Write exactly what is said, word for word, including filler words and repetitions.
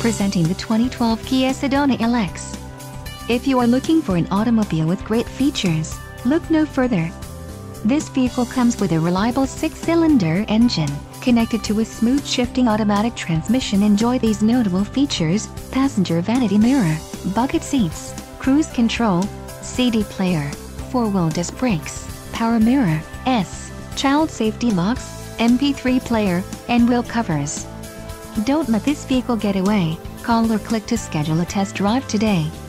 Presenting the twenty twelve Kia Sedona L X. If you are looking for an automobile with great features, look no further. This vehicle comes with a reliable six-cylinder engine, connected to a smooth shifting automatic transmission. Enjoy these notable features: passenger vanity mirror, bucket seats, cruise control, C D player, four-wheel disc brakes, power mirror, S, child safety locks, M P three player, and wheel covers. Don't let this vehicle get away. Call or click to schedule a test drive today.